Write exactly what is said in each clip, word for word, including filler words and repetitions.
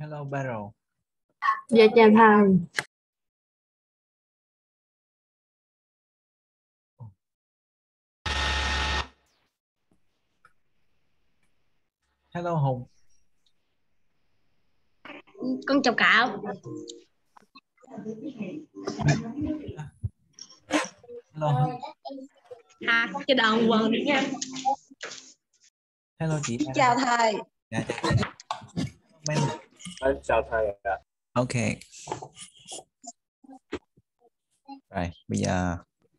Hello Barrel. Dạ chào thầy. Hello Hùng. Con chào cậu. Hello Hùng. À, cho đòn quần đi nha. Hello chị. Chào thầy. Dạ, chào chị. Men. Chào thầy ạ. Ok. Rồi, bây giờ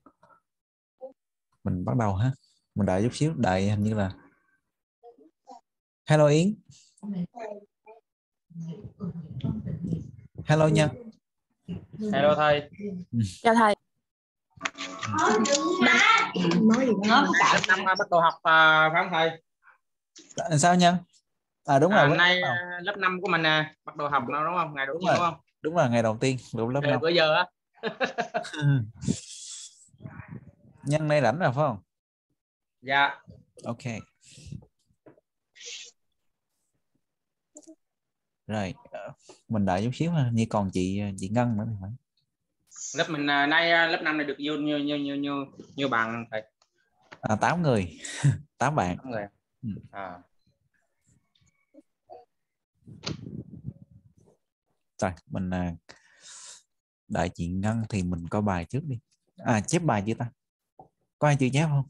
mình bắt đầu ha. Mình đợi chút xíu, đợi hình như là Hello Yến. Hello Nhân. Hello thầy. Chào thầy. Nói gì đó. Lớp năm bắt đầu học à, phải không thầy? Sao Nhân? À đúng À, rồi. hôm nay lớp năm của mình nè, bắt đầu học nào đúng không? Ngày đầu Đúng tiên rồi. đúng không? Đúng là ngày đầu tiên của lớp năm. Bữa giờ á. Nhân nay rảnh rồi phải không? Dạ. Ok. Rồi, mình đợi chút xíu ha, như còn chị chị Ngân nữa thì phải. Lớp mình nay lớp năm này được nhiêu nhiêu nhiêu nhiêu nhiêu nhiêu bạn thầy? À, tám người, tám bạn. tám người. Ừ. À. Rồi, mình đợi chị Ngân thì mình có bài trước đi. À, chép bài chưa ta? Có ai chưa chép không?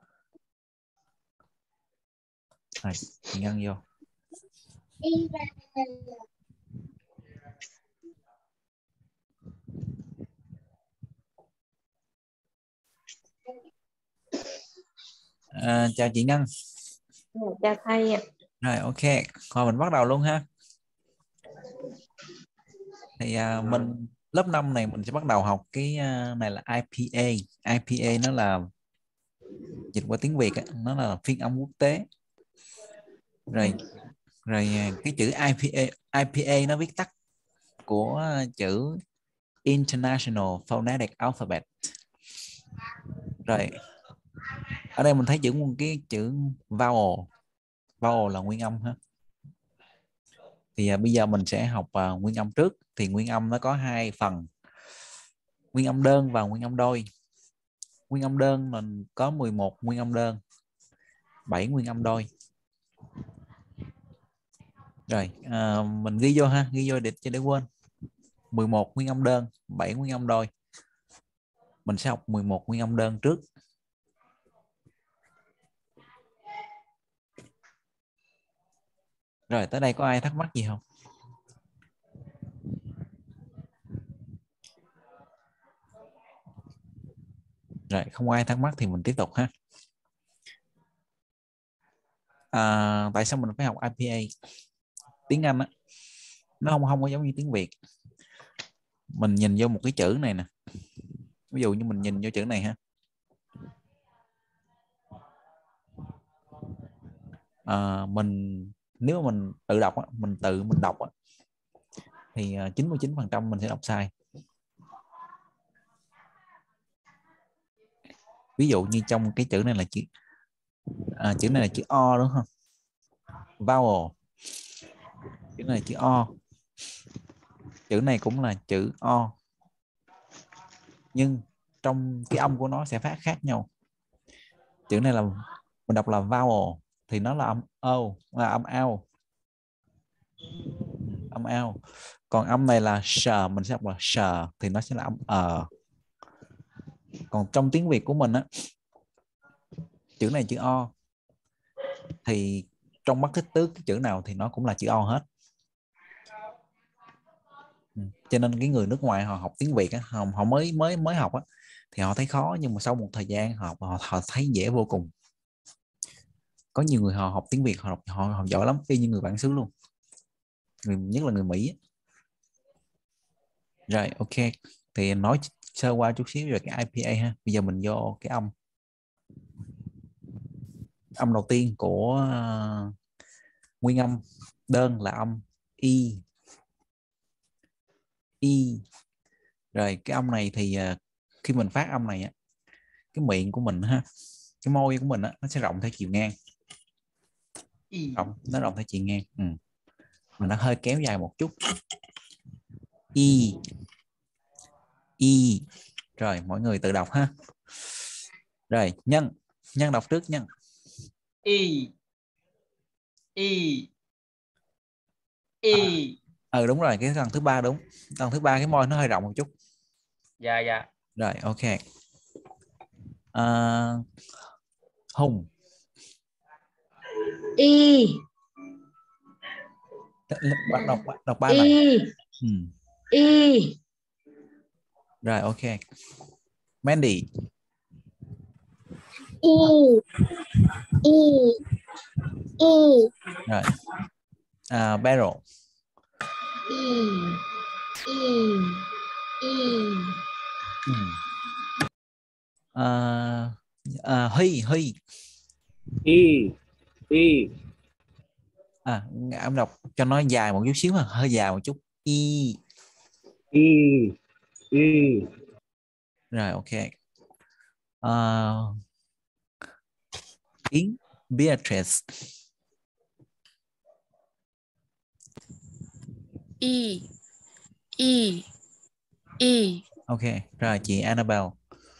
À, chị Ngân vô. À, chào chị Ngân. Chào thầy. Rồi, ok. Thôi mình bắt đầu luôn ha. Thì à, mình lớp năm này mình sẽ bắt đầu học cái uh, này là I P A. I P A nó là dịch qua tiếng Việt á, nó là phiên âm quốc tế. Rồi rồi cái chữ I P A I P A nó viết tắt của chữ International Phonetic Alphabet. Rồi ở đây mình thấy chữ cái chữ vowel. Vowel là nguyên âm ha. Thì à, bây giờ mình sẽ học à, nguyên âm trước. Thì nguyên âm nó có hai phần, nguyên âm đơn và nguyên âm đôi. Nguyên âm đơn mình có mười một nguyên âm đơn, bảy nguyên âm đôi. Rồi à, mình ghi vô ha, ghi vô để cho để quên. mười một nguyên âm đơn, bảy nguyên âm đôi. Mình sẽ học mười một nguyên âm đơn trước. Rồi tới đây có ai thắc mắc gì không? Rồi không ai thắc mắc thì mình tiếp tục ha. À, tại sao mình phải học I P A? Tiếng Anh á, nó không không có giống như tiếng Việt. Mình nhìn vô một cái chữ này nè, ví dụ như mình nhìn vô chữ này ha. À, mình nếu mà mình tự đọc á, mình tự mình đọc á, thì chín mươi chín phần trăm mình sẽ đọc sai. Ví dụ như trong cái chữ này là chữ à, chữ này là chữ O đúng không? Vowel. Chữ này là chữ O. Chữ này cũng là chữ O. Nhưng trong cái âm của nó sẽ phát khác nhau. Chữ này là mình đọc là vowel thì nó là âm O, là âm ao. Âm ao. Còn âm này là sờ, mình sẽ đọc là sờ thì nó sẽ là âm ờ. Còn trong tiếng Việt của mình á, chữ này chữ O thì trong mắt thích tứ cái chữ nào thì nó cũng là chữ O hết. Cho nên cái người nước ngoài họ học tiếng Việt á, họ, họ mới mới mới học á, thì họ thấy khó, nhưng mà sau một thời gian họ họ, họ thấy dễ vô cùng. Có nhiều người họ học tiếng Việt họ họ, họ giỏi lắm, y như người bản xứ luôn, người, nhất là người Mỹ. Rồi ok, thì nói sơ qua chút xíu về cái I P A ha. Bây giờ mình vô cái âm. Âm đầu tiên của uh, nguyên âm đơn là âm Y. Y. Rồi cái âm này thì uh, khi mình phát âm này á, cái miệng của mình ha, cái môi của mình á, nó sẽ rộng theo chiều ngang. Rộng, nó rộng theo chiều ngang. Ừ. mà nó hơi kéo dài một chút. E. E. Rồi mọi người tự đọc ha. Rồi Nhân, Nhân đọc trước Nhân. E. E. E. Ừ đúng rồi, cái lần thứ ba đúng. Lần thứ ba cái môi nó hơi rộng một chút. Dạ dạ. Rồi ok. À, Hùng. Y. Đọc đọc đọc ba lần. Y. Ừ. Y. Rồi ok. Mandy. Y. Y. Y. Rồi. À, Barrel. Y. Y. Y. Ừ. À, à, Huy, Huy. Y. Y. À, em đọc cho nó dài một chút xíu mà hơi dài một chút. Y. Y. Y. Rồi ok. À, Yến, Beatrice. Y. Y. Y. Ok. Rồi chị Annabelle.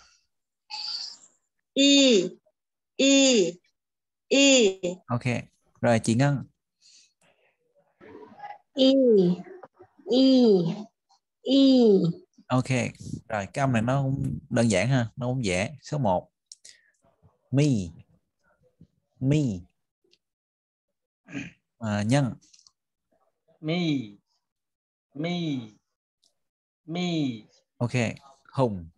Y. Y. Y. Ok. Rồi chị Ngân. Y. Y. Y. Ok. Rồi cái âm này nó cũng đơn giản ha, nó cũng dễ. Số một. Me. Me. À, Nhân. Me. Me. Me. Ok. Hùng.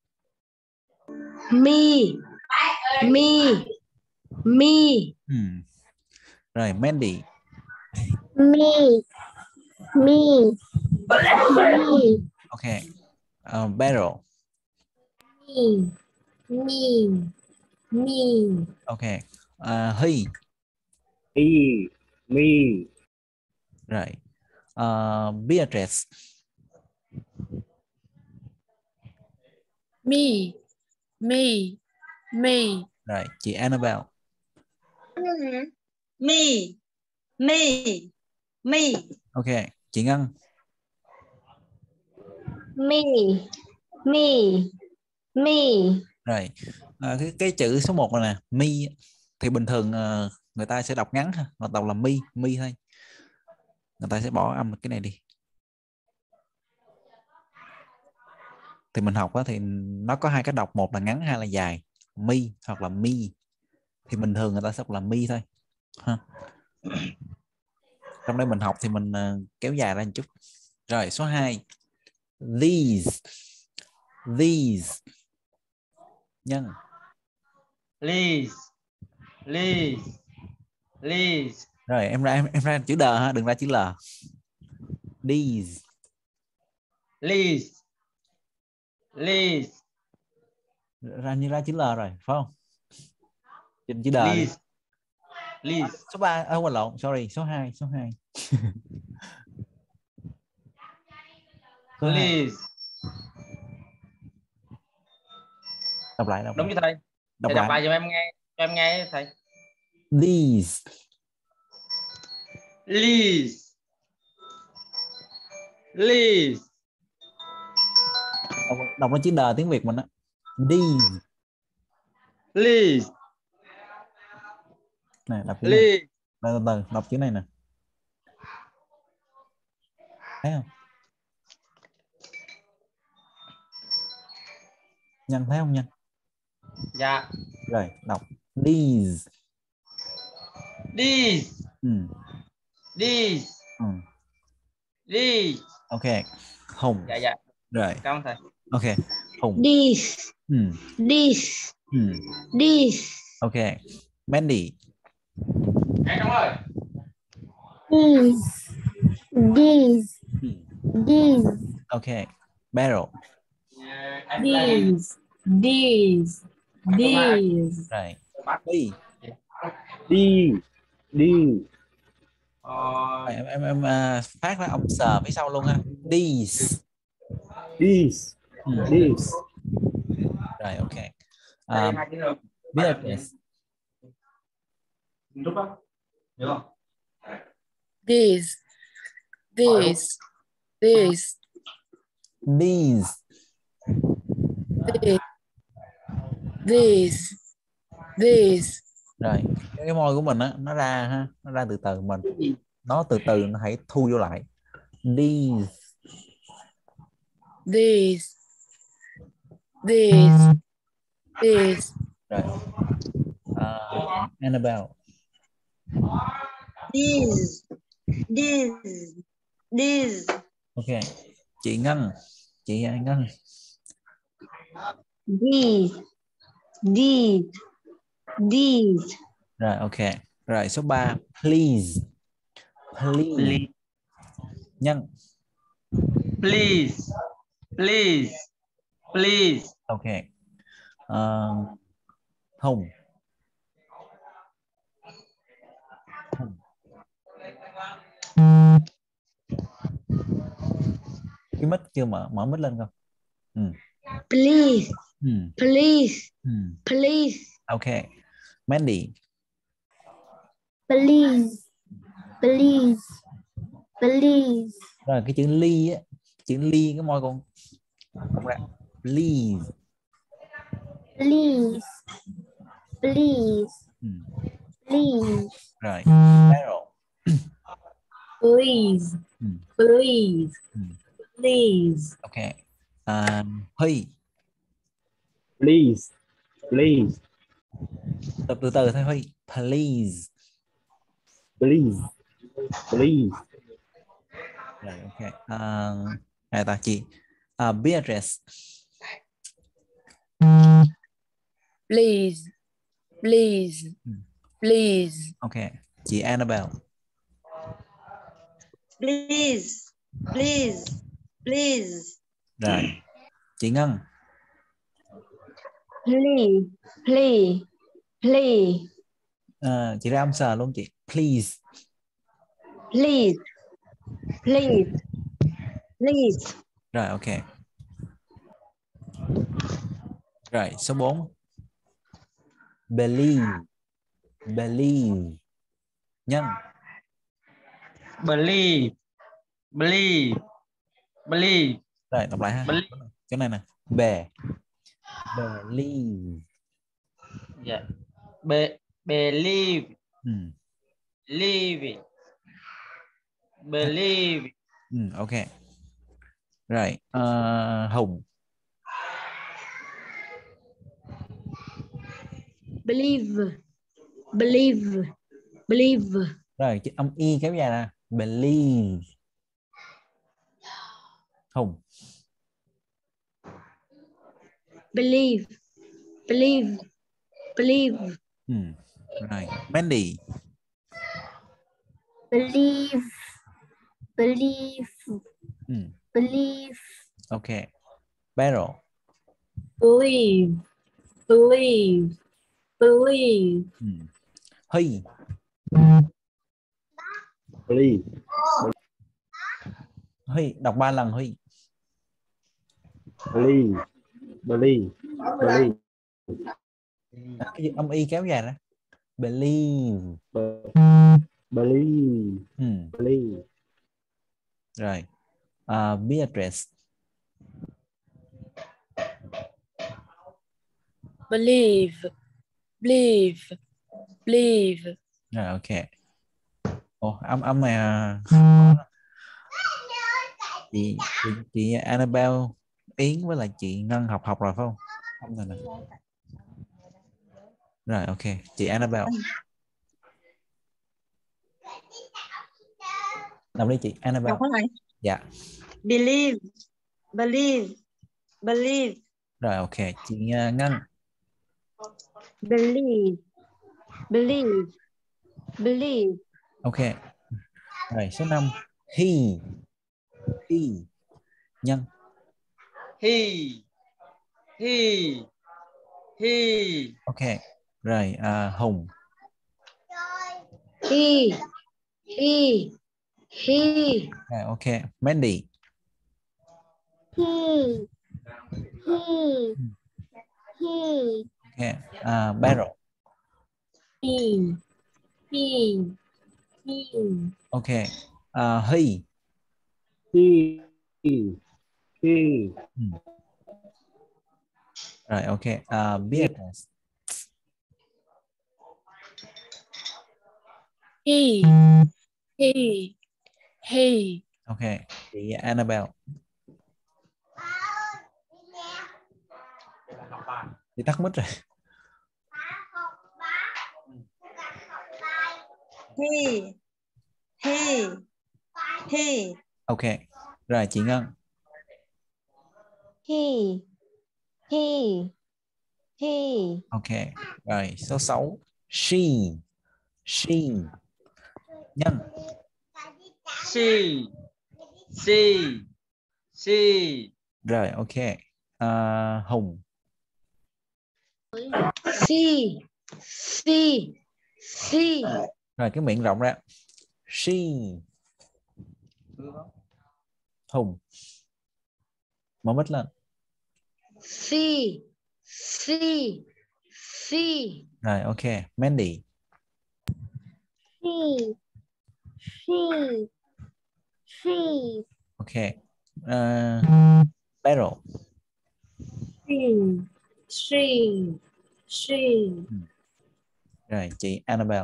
Mi. Mi. Mi. Ừ. Rồi Mandy. Mi. Mi. Mi. Ok. Uh, Barrel. Mi. Mi. Mi. Ok. Uh, Huy. Y. Me. Rồi. Uh, Beatrice. Mi. Mi. Mi. Rồi chị Annabelle. Mi. Mi. Mi. Ok. Chị Ngân. Mi. Mi. Mi. Rồi à, cái, cái chữ số một này nè, mi thì bình thường uh, người ta sẽ đọc ngắn ha, mà đọc là mi, mi thôi. Người ta sẽ bỏ âm cái này đi. Thì mình học á, thì nó có hai cái đọc, một là ngắn hai là dài. Mi hoặc là mi thì bình thường người ta sẽ đọc là mi thôi ha. Trong đây mình học thì mình uh, kéo dài ra một chút. Rồi số hai. These. These. Nhân. Please. Please. Please. Rồi em ra em, em ra chữ đờ ha, đừng ra chữ l. These. Please. Please. Ra như ra chữ l rồi phải không? Chữ, chữ đờ đi. Please. Please. Số ba, à, quên lộn, sorry, số hai, số hai. Số hai. Please. Đọc lại, đọc Đúng lại. chứ thầy. Đọc Thầy lại. đọc bài cho em nghe, cho em nghe thầy. These. Please. Please. Đọc, đọc nó chữ đờ tiếng Việt mình á. These. Please. Này, đọc chữ này. Please. Từ từ, đọc chữ này nè. Thấy không? Nhân thấy không Nhân? Dạ. Rồi, đọc these. These. Ừ. These. Ừ. These. Ok. Hùng. Dạ dạ. Rồi. Cảm ơn thầy. Ok. Hùng. This. Ừ. This. Ừ. This. Ok. Mandy. Em cảm ơn. This. This. Ừ. This. Ok. Barrel. This. This. This. Rồi. Huy. đi đi Ờ, em em, em uh, phát ra âm sờ phía sau luôn ha. These. this Ừ. this Rồi ok. đây Um, hai chữ rồi. Beatrice. Rút á. Hiểu không? This. This, this, These. this, this, this. Rồi cái, cái môi của mình á, nó ra ha, nó ra từ từ mình, nó từ từ nó hãy thu vô lại. These. This, this, this. Rồi. Uh, Annabelle. These. These. These. Ok. Chị Ngân. Chị Ngân. These. These. These. Rồi ok. Rồi số ba. Please. Please. Please. Nhân. Please. Please. Please. Ok. Uh, Hùng. Hùng. Cái mic chưa mở, mở mic lên không? Ừ. Please. Ừ. Please. Ừ. Please. Ok. Mandy. Please. Please. Please. Rồi cái chữ ly á, chữ ly cái môi con con ra. Please. Please. Please. Ừ. Please. Rồi. Carol. Please, Ừ. please, Ừ. please. Ok. À, Huy. Please. Please. Từ từ từ thôi Huy. Please. Please. Please. Rồi ok. À, này ta chị. À, Beatrice. Please, please, Ừ. please. Ok. Chị Annabelle. Please. Please. Please. Rồi. Chị Ngân. Please. Please. Please. À, chị ra âm sờ luôn chị. Please. Please. Please. Please. Rồi ok. Rồi số bốn. Believe. Believe. Nhân. Believe. Believe. Believe. Rồi đọc lại ha. Believe. Cái này nè. Be. Believe. Yeah. Be believe. Ừ. Believe. Believe. Ừ, ok. Rồi. Uh, Hùng. Believe. Believe. Believe. Rồi chữ âm y kéo dài nè. Believe. Hùng. Believe. Believe. Believe. Ừ. Rồi. Mandy. Believe. Believe. Ừ. Believe. Ok. Beryl. Believe, believe, believe. Ừ. Huy. Please. Huy đọc ba lần Huy. Believe. Believe. Believe. À, cái chữ âm y kéo dài nè. Believe. Believe. Ừ. Believe. Rồi. Uh, Beatrice. Believe, believe, believe. Rồi ok. Ồ, âm âm này à, chị, chị chị Annabelle Yến với lại chị Ngân học học rồi phải không? Không rồi nè. Rồi ok, chị Annabelle. Đọc đi chị Annabelle. Đọc hết lại. Dạ. Believe. Believe. Believe. Rồi ok, chị uh, Ngân. Believe. Believe. Believe. Ok. Rồi số năm. He. He. Nhân. He. He. He. Ok. Rồi uh, Hùng. He. He. He. Rồi ok. Mandy. He. He. He. Ok. Uh, Beryl. He, he, he. Ok. Uh, he. He. He. Ừ. Rồi ok. Uh, Beatrice. He. He. He. Ok. Chị Annabelle. Chị tắt mic rồi. He. He. He. Ok. Rồi chị Ngân. He. He. He. Ok. Rồi số sáu. She. She. Nhân. She. She. She. Rồi ok. Uh, Hùng. She. She. She. Rồi cái miệng rộng ra. She. Hùng. Mở mic lên. She. She. She. Rồi ok. Mandy. She. She. She. Ok. Uh, Beryl. She. She. She. Rồi chị Annabelle.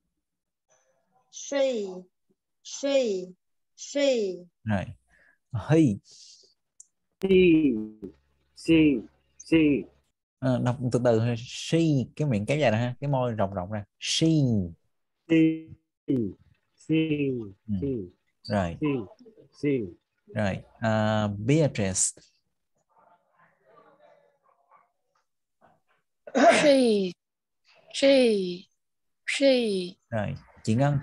She. She. She. Rồi. He. He. She. She. À, đọc từ từ thôi. She. Cái miệng kéo dài ra ha. Cái môi rộng rộng ra. She. She. She. Ừ. She. Rồi. She. She. Rồi. Uh, Beatrice. She. She. She. Rồi. Chị Ngân.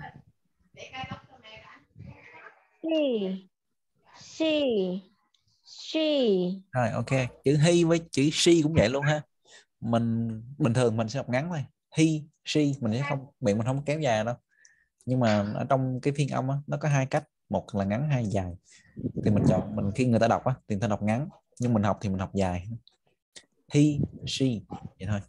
She. She. She. Rồi ok. Chữ he với chữ she cũng vậy luôn ha. Mình bình thường mình sẽ đọc ngắn thôi. He, she mình sẽ không, miệng mình không kéo dài đâu. Nhưng mà ở trong cái phiên âm á, nó có hai cách, một là ngắn hai dài. Thì mình chọn, mình khi người ta đọc á thì người ta đọc ngắn, nhưng mình học thì mình học dài. He, she vậy thôi.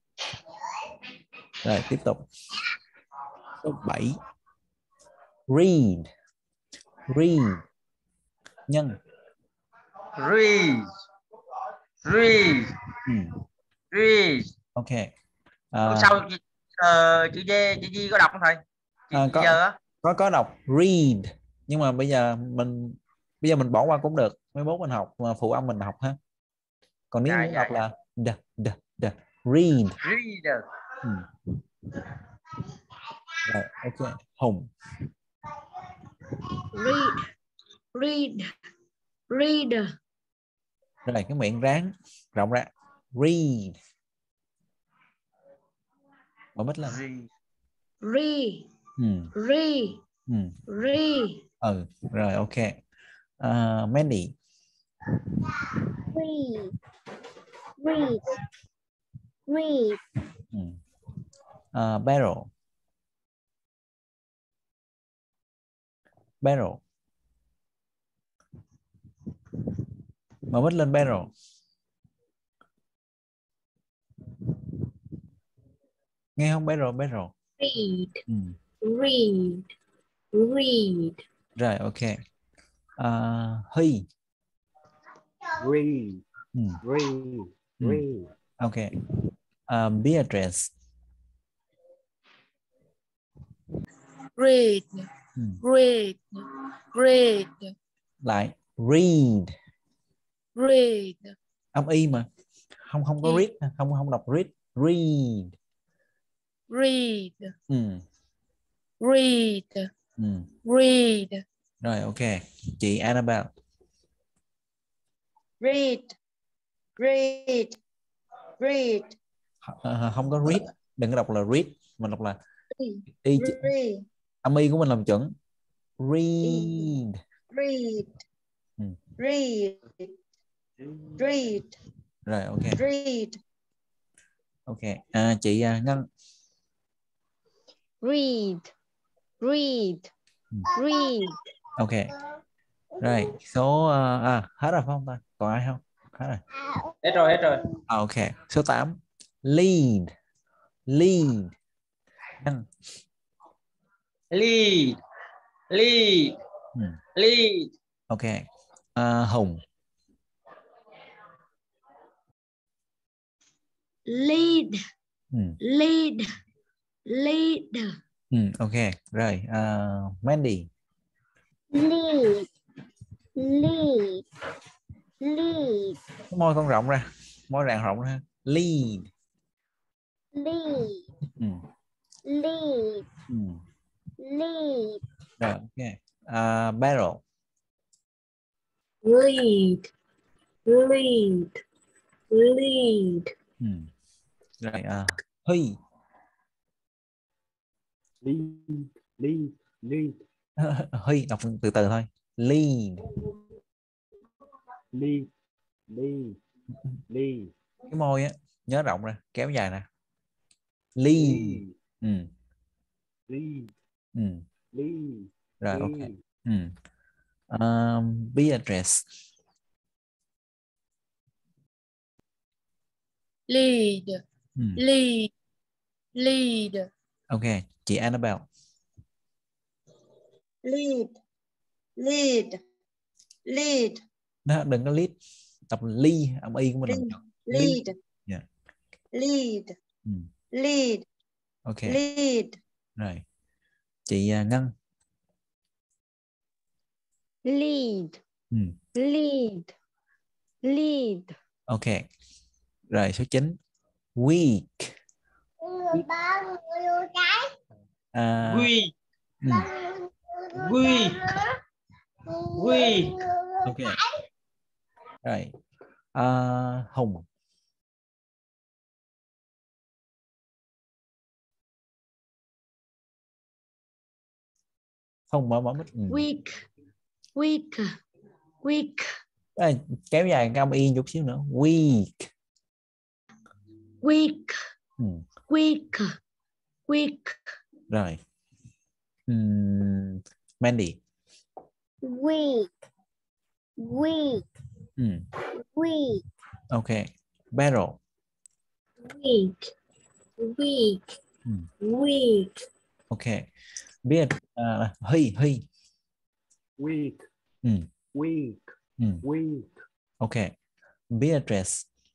Rồi tiếp tục. Số bảy. Read. Read. Nhân. Read. Read. Ừ. Read. Ok. Hôm À, sau chị, ờ, chị Dê, chị Di có đọc không thầy? Chị, à, chị có, giờ á. có có đọc read, nhưng mà bây giờ mình bây giờ mình bỏ qua cũng được, mấy mốt mình học mà phụ âm mình học ha. Còn nếu Dạ, muốn dạ, đọc dạ. là d d d read. Reader. Ừ. Rồi ok. Hùng. Read. Read. Read. Rồi cái miệng ráng rộng ra. Read. Mở mic lên. Read. Read. Ừ. Read. Ừ. Read. Ừ. Rồi ok. Uh, Mandy. Read. Read. Read. Ừ. Uh, Beryl. Beryl. Mở mic lên Beryl. Nghe không Beryl? Beryl. Read. Ừ. Read. Read. Rồi ok. Uh, he. Read. Ừ. Read. Ừ. Read. Ok. Uh, Beatrice. Read. Ừ. Read. Read. Lại read. Read. Âm y mà, không không có Read. read, không không đọc read. Read. Read. Ừ. Read. Ừ. Read. Rồi ok. Chị Annabelle. Read. Read. Read. À, không có read, đừng có đọc là read, mình đọc là y, Read. âm y của mình làm chuẩn. Read. Read. Ừ. Read. Read. Rồi ok. Read. Ok. À, chị uh, Ngân. Read. Read. Ừ. Read. Ok. Rồi số uh, à hết rồi phải không ta, còn ai không? Hết rồi. Hết rồi, hết rồi. À, ok. Số tám. Lead. Lead. Ngân. Lead. Lead. Ừ. Lead. Ok. À, Hùng. Lead. Ừ. Lead. Lead. Ừ, ok. Rồi. À, Mandy. Lead. Lead. Lead. Cái môi con rộng ra, môi rạng rộng ra. Lead. Lead. Ừ. Lead. Ừ. Lead. Rồi, ok. À, Barrel. Lead. Lead. Lead. Ừ. Rồi. À, Huy. Lead, lead, lead, Huy đọc từ từ thôi. Lead. lead, lead, lead, Cái môi á nhớ rộng ra, kéo dài nè. Lead. lead, Ừ. lead, Ừ. lead, Rồi, ok. lead, Ừ. Um, Beatrice. Lead. Ừ. Lead. Lead. Ok. Chị Annabelle. lead, lead, lead, Nó đừng có lead, đọc ly, âm y của mình làm lead, chọn. Ly. lead, Dạ. lead, Ừ. lead, Ok. lead, Rồi. Chị à, Ngân. Lead. Ừ. Lead. Lead. Ok. Rồi số chín. Weak. À, Weak. ừ. Weak. Weak. Ok. Rồi. À, Hùng. Hùng mở mở mic. Ừ. Weak. Weak. Weak. À, kéo dài cái âm y chút xíu nữa. Weak. Weak. Ừ. Weak. Weak. Rồi. Ừm, Mandy. Weak. Weak. Ừ. Weak. Ok. Barrel. Weak. Weak. Ừ. Weak. Ok. Biết à, Huy Huy. weak, Ừ. weak, Ừ. weak, Ok. Beatrice.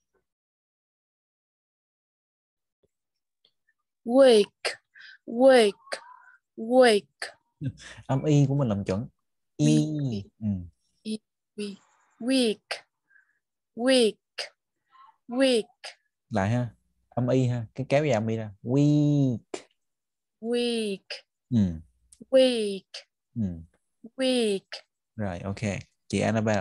Weak. Weak. Weak. Âm y của mình làm chuẩn. Y. Weak. Ừ. Weak. Weak. Weak. Weak. Lại ha, âm y ha, cái kéo dài âm y ra. Weak. Weak. Ừ. Weak. Ừ. Weak. Rồi, ok. Chị Annabelle.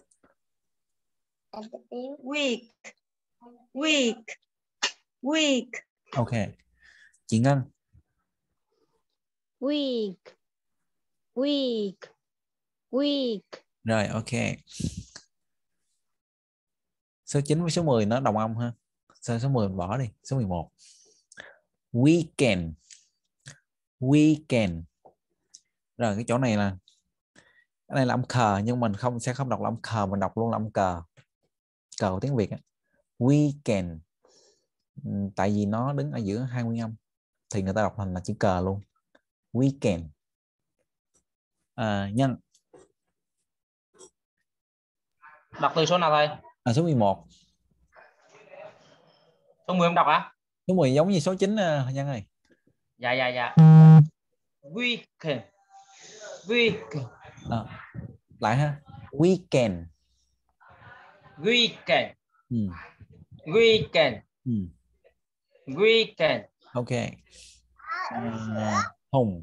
weak, weak, weak, Ok. Chị Ngân. Weak. Weak. Weak. Rồi, ok. Số chín với số mười nó đồng âm ha. Số, số mười mình bỏ đi. Số mười một. Weekend. Weekend. Rồi cái chỗ này là, cái này là âm khờ nhưng mình không sẽ không đọc là âm khờ, mình đọc luôn là âm cờ. Cờ của tiếng Việt á. Weekend. Ừ, tại vì nó đứng ở giữa hai nguyên âm thì người ta đọc thành là chữ cờ luôn. Weekend. À, Nhân. Đọc từ số nào thầy? À, số mười một. Số mười em đọc hả? Số mười giống như số chín uh, Nhân ơi. Dạ dạ dạ. Weekend. Weekend. À, lại ha. Weekend. Weekend. Ừ. Weekend. Ừ. Weekend. Ok. À, Hùng.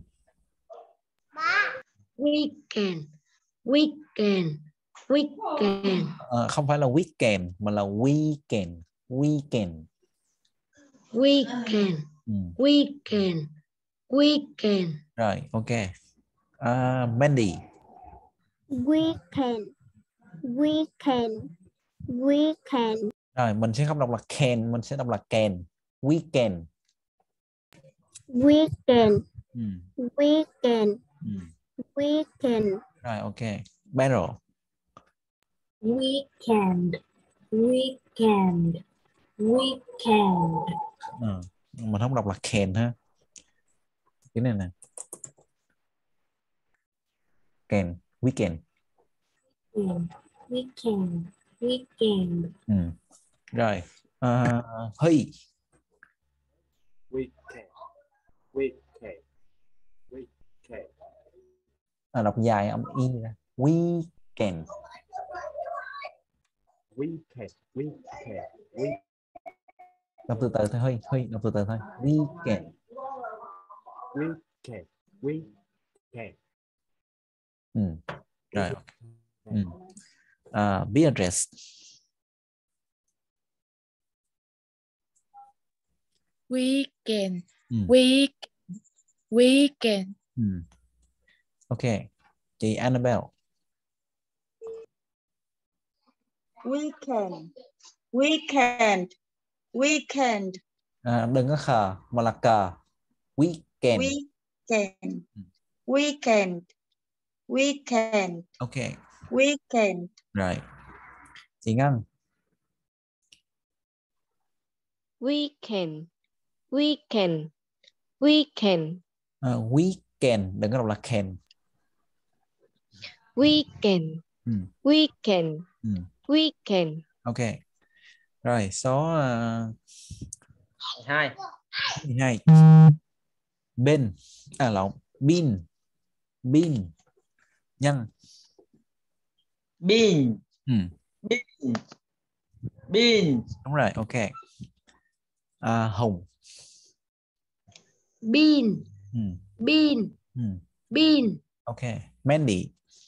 Weekend. Weekend. Weekend. À, không phải là weekend mà là weekend. Weekend. Weekend. Ừ. Weekend. Weekend. Rồi, ok. À, Mandy. Weekend. Weekend. Weekend. Rồi mình sẽ không đọc là can, mình sẽ đọc là can. Weekend. Weekend. Ừ. Weekend. Ừ. Weekend. Rồi, ok. Barrel. Weekend. Weekend. Weekend. Ừ. Mình không đọc là can ha. Cái này nè. Can. Weekend. Weekend. Weekend. Weekend. Ừ. Rồi. À, Huy. Weekend. Weekend. Weekend. À, đọc dài âm y ra. Weekend. Weekend. Weekend. Weekend. Đọc từ từ thôi Huy. Huy đọc từ từ thôi. Weekend. Weekend. Weekend. Ừ. Rồi. Ừ. À, Beatrice. Weekend. Ừ. Week. Weekend. Ừ. Ok. Chị Annabelle. Weekend. Weekend. Weekend. À, đừng có khờ mà là cờ. Weekend. Weekend. Weekend. Weekend. Ok. Weekend. Rồi. Chị Ngân. Weekend. Weekend. Weekend. À, weekend. Đừng có đọc là can. Weekend. Ừ. Weekend. Ừ. Weekend. Ok. Rồi số uh, hai. mười hai. Bên. À lộn. Bin. Bin. Nhân. Bean. Ừ. Bean. Bean. Đúng rồi. Ok. À, Hùng. Bean. Ừ. Bean. Ừ. Bean. Ok. Mandy.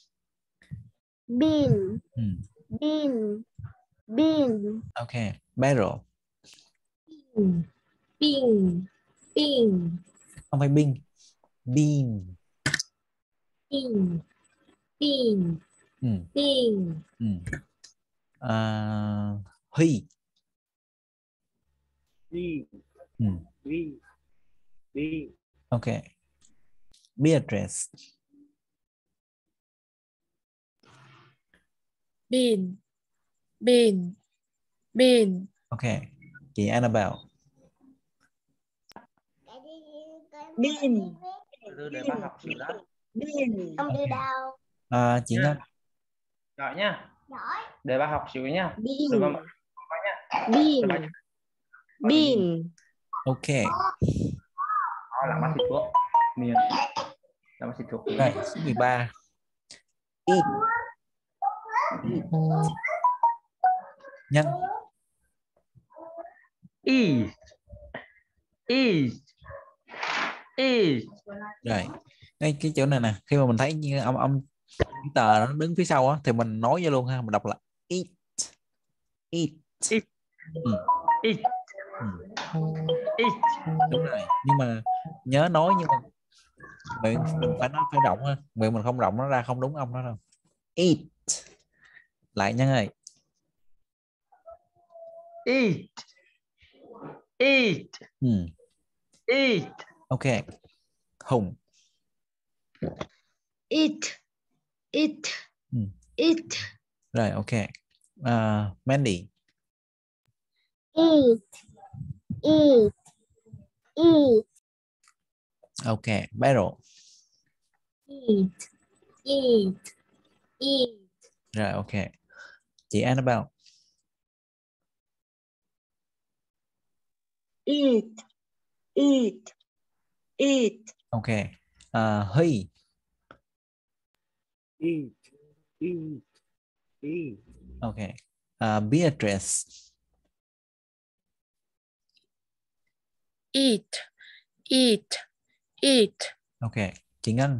Bean. Ừ. Bean. Bean. Ok. Barrel. Bean. Bean. Bean. Không phải bin. Bean. Bean. Bean. Ừ. Bean. Ừ. À, Huy. Đi. Ừ. Đi. Đi. Ok. Beatrice. Bean. Bean. Bean. Ok. Chị Annabelle. Bean. Từ để bác học sửa đó. Bean. Ông đi Ok. đâu? À, chị Ngân. Giỏi nhá. Để bác học sửa nhá. Rồi Bean. bác nhá. Rồi bác Bean. Bean. Ok. đó là bác xịt thuốc. Miền. Là bác xịt thuốc. Rồi số mười ba. Eat. Nhân. Eat. Eat. Eat. Rồi. Đây cái chỗ này nè, khi mà mình thấy như ông ông cái tờ nó đứng phía sau á thì mình nói vô luôn ha, mình đọc là eat. Eat. Eat. Ừ. Eat. Ừ. Eat. Đúng rồi, nhưng mà nhớ nói, nhưng mà miệng mình phải nói phải rộng ha, miệng mình không rộng nó ra không đúng ông đó đâu. Eat. Lại Nhân ơi. Eat. Eat. Ừ. Eat. Ok. Hùng. Eat. Eat. Ừ. Eat. Rồi ok. Uh, Mandy. Eat. Eat. Eat. Ok. Barrel. Eat. Eat. Eat. Rồi ok. Chị Annabelle. Eat. Eat. Eat. Ok. Uh, Huy. Eat. Eat. Eat. Ok. Uh, Beatrice. Eat. Eat. Eat. Ok. Chị Ngân.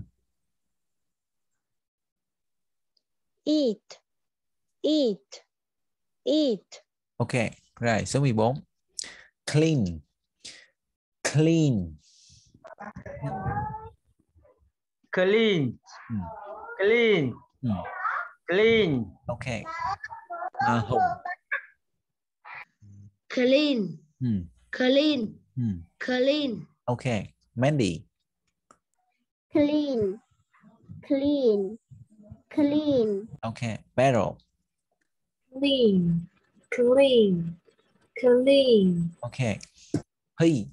Eat. Eat. Eat. Ok. Rồi số mười bốn. Clean. Clean. Clean. Ừ. Clean. Ừ. Clean. Ok. À, Hùng. Clean. Ừ. Clean. Ừ. Clean. Ok. Mandy. Clean. Clean. Clean. Ok. Barrel. Clean. Clean. Clean. Ok. Huy.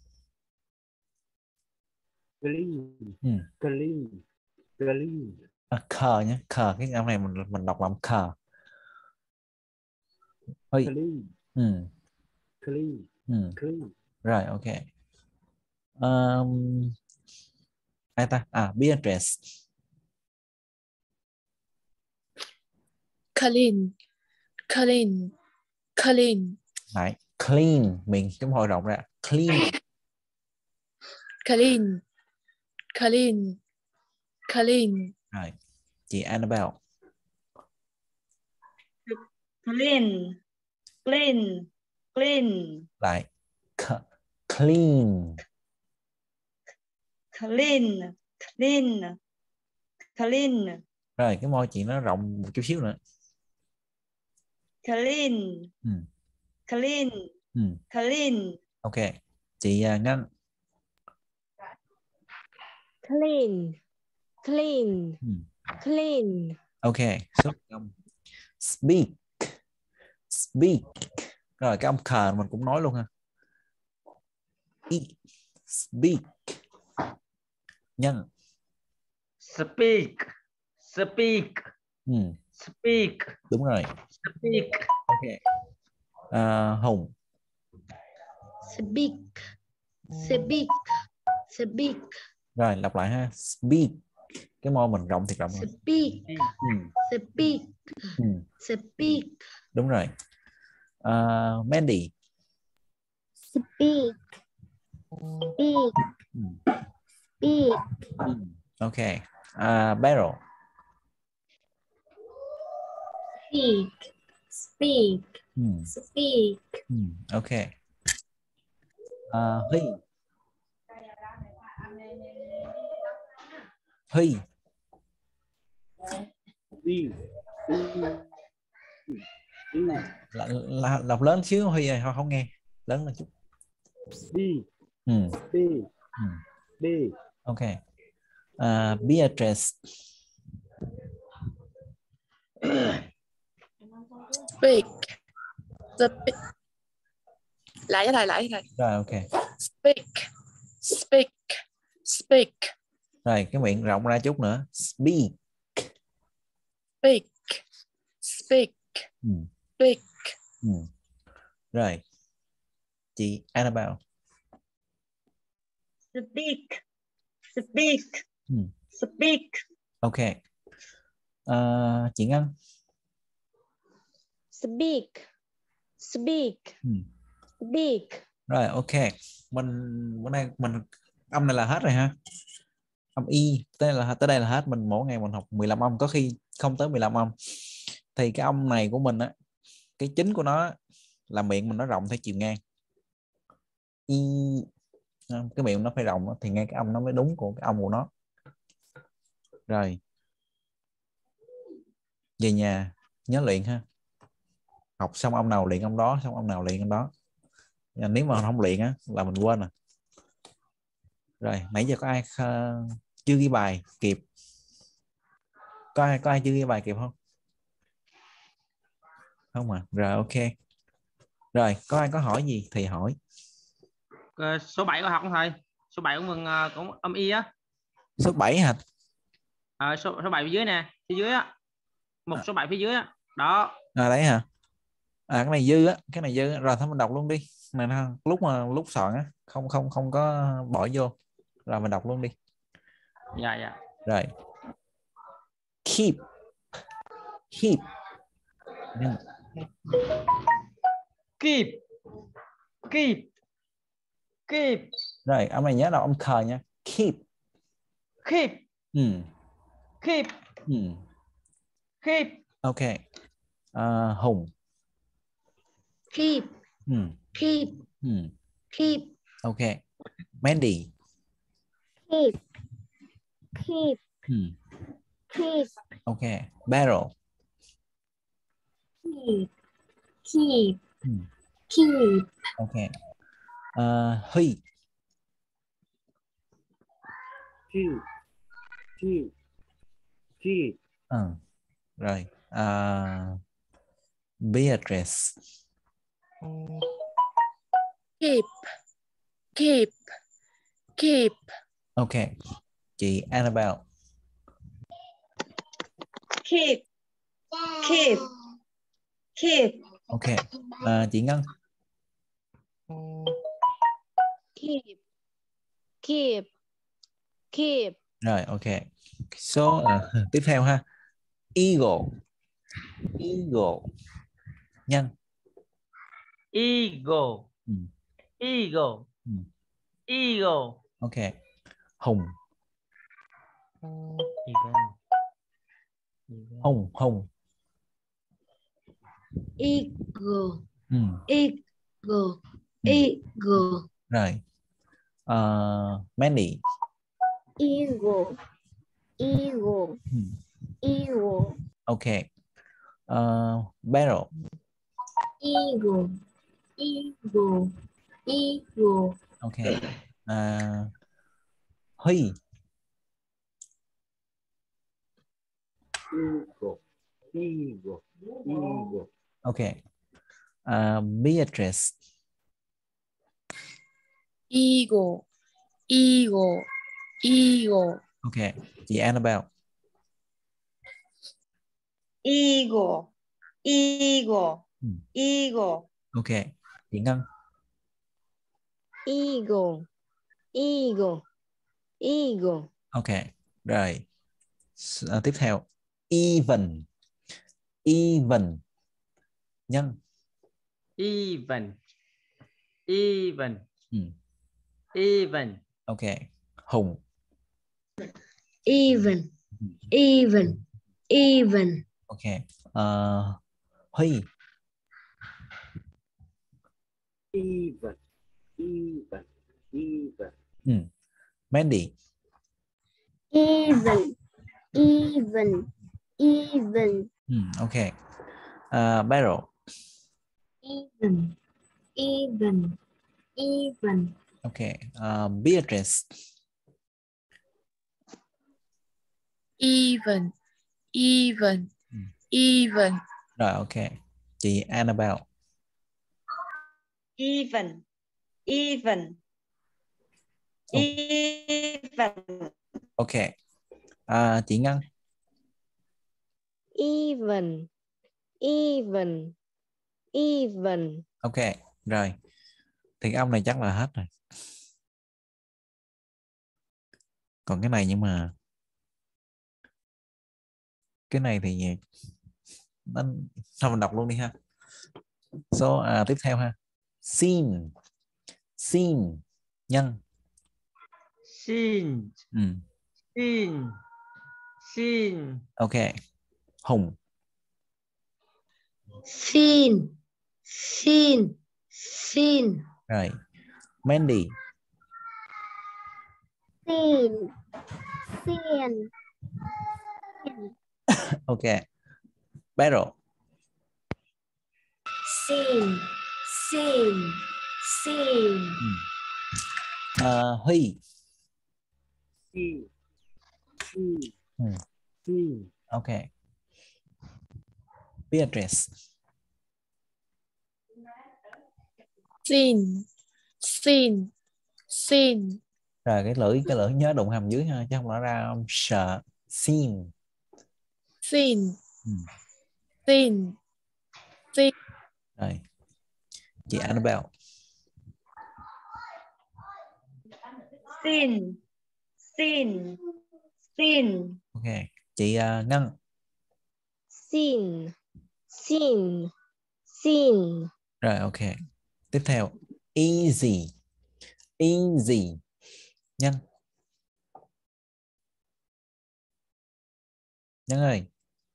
Clean. Ừ. Clean. Clean. À, cờ nhé, cờ cái âm này mình mình đọc làm cờ. Hơi. Clean. Ừ. Clean. Ừ. Clean. Rồi, ok. Um, ai ta? À, Beatrice. Clean. Clean. Clean. Lại clean, miệng cái môi rộng ra. Clean. Clean. Clean. Clean. Rồi, chị Annabelle. Clean. Clean. Clean. Lại C- clean. Clean. Clean. Clean. Rồi, cái môi chị nó rộng một chút xíu nữa. Clean. Ừ. Clean. Ừ. Clean. Ok, chị uh, Ngân. Clean. Clean. Ừ. Clean. Ok, số công. Speak. Speak. Rồi cái âm khờ mình cũng nói luôn ha. E. Speak. Nhân. Speak. Speak. Ừ. Speak. Đúng rồi. Speak. Ok. À, Hùng. Speak. Speak. Speak. Rồi lặp lại ha. Speak. Cái môi mình rộng thiệt rộng rồi. Speak. Ừ. Speak. Ừ. Speak. Đúng rồi. Uh, Mandy. Speak. Speak. Ừ. Speak. Ừ. Ok. Uh, Beryl. Speak. Speak. Ừ. Speak. Ừ. Ok. Uh, Huy. Huy. Đi. Đi. Là, là, đọc lớn xíu Huy ơi, không, không nghe lớn lên chút. Đi. Ừ. Đi. Ừ. Đi. Ok. Uh, Beatrice. Speak. Speak. Lại với thầy, lại với thầy. Rồi ok. Speak. Speak. Speak. Rồi cái miệng rộng ra chút nữa. Speak. Speak. Speak. Ừ. Speak. Ừ. Rồi chị Annabelle. Speak. Speak. Ừ. Speak. Ok. Uh, chị Ngân. Speak. Speak. Ừ. Speak. Rồi ok. Mình bữa nay mình âm này là hết rồi ha. Âm y tới là tới đây là hết. Mình mỗi ngày mình học mười lăm âm, có khi không tới mười lăm âm. Thì cái âm này của mình á, cái chính của nó là miệng mình nó rộng theo chiều ngang. Y, cái miệng nó phải rộng thì nghe cái âm nó mới đúng của cái âm của nó. Rồi về nhà nhớ luyện ha. Học xong âm nào luyện âm đó, xong âm nào luyện âm đó. Nếu mà không luyện á là mình quên à. Rồi nãy giờ có ai uh, chưa ghi bài kịp? Có ai có ai chưa ghi bài kịp không? Không à. Rồi ok. Rồi có ai có hỏi gì thì hỏi. Ờ, số bảy có học không thầy? Số bảy của mình uh, cũng âm y á. Số bảy hả? À, số số bảy phía dưới nè, phía dưới á. Một số bảy phía dưới á. Đó. À đấy hả? À cái này dư á, cái này dư á. Rồi thôi mình đọc luôn đi. Này lúc mà lúc soạn á, không không không có bỏ vô. Rồi mình đọc luôn đi. Dạ dạ. Rồi. Keep. Keep. Yeah. Keep. Keep. Keep. Rồi âm này nhớ đọc âm khờ nha. Keep. Keep. Ừ. Keep. Ừ. Keep. Ok. Uh, Hùng. Keep. Ừ. Keep. Ừ. Keep. Ok. Mandy. Keep. Keep. Ừ. Keep. Ok. Beryl. Keep. Keep. Ừ. Keep. Ok. Uh, Huy. Keep. Keep. Keep. Ừ. Rồi. Uh, Beatrice. Keep. Keep. Keep. Ok. Chị Annabelle. keep, keep, keep, Ok. À, chị Ngân. keep, keep, keep, Rồi, ok. Số ờ, tiếp theo ha. Eagle. Eagle. Nhân. Eagle, Ừ. eagle, Ừ. eagle. Ok. Hùng. Eagle. Eagle. Hùng. Hùng. eagle, Ừ. eagle, Ừ. eagle, Rồi. Ờ, Mandy. eagle, eagle, Ừ. eagle, Ok. Ờ, Barrel. eagle, eagle, eagle, Ok. À, Huy. Eagle. Eagle. Eagle. Ok. À, Beatrice. eagle, eagle, eagle, Ok. Chị Annabelle. eagle, eagle, Ừ. eagle, Ok. Chị Ngân. eagle, eagle, eagle, Ok. Rồi. S- à, tiếp theo. Even. Even. Nhân. Even, even, Ừ. even. Ok. Hùng. even, Ừ. even, even, Ok. Ờ, Huy. Even. Even. Even. Ừ. Mandy. even, even, even, Ừ. Ok. À, Barrel. even, even, even, Ok. À, Beatrice. even, even, Ừ. even, Rồi, ok. Chị Annabelle. even, even, Ok. even, Ok. À, chị Ngân. even, even, even. Ok. Rồi. Thì cái ông này chắc là hết rồi. Còn cái này nhưng mà cái này thì nó thôi mình đọc luôn đi ha. Số à, tiếp theo ha. Sin. Sin. Nhân. Sin, Ừ. sin, sin. Ok. Hùng. Sin, sin, sin, Rồi. Mandy. sin, sin, Ok. Barrel. sin, sin, sin, Ừ. À, Huy. Sin. Sin. Ừ. Sin. Ok. Beatrice. sin, sin, sin, Rồi cái lưỡi cái lưỡi nhớ đụng hàm dưới ha chứ không nó ra ông sợ. Sin. sin, Ừ. sin, sin, Rồi. Chị Annabelle. sin, sin, sin, Ok. Chị uh, Ngân. sin, sin, sin, Rồi ok. Tiếp theo. Easy. Easy. Nhân. Nhân ơi.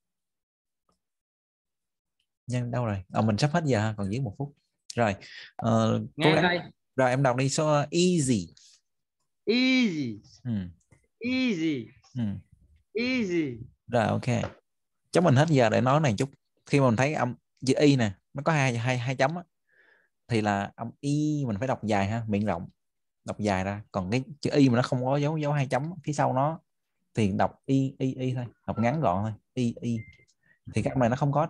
Nhân đâu rồi? À, mình sắp hết giờ ha, còn dưới một phút. Rồi. Ờ, cố Nghe gắng. coi. Rồi em đọc đi số uh, easy. Easy, Ừ. easy, Ừ. easy. Rồi ok. Chắc mình hết giờ để nói này chút. Khi mà mình thấy âm chữ y nè, nó có hai hai hai chấm á, thì là âm y mình phải đọc dài ha, miệng rộng, đọc dài ra. Còn cái chữ y mà nó không có dấu dấu hai chấm phía sau nó thì đọc y y y thôi, đọc ngắn gọn thôi, y y. Thì cái âm này nó không có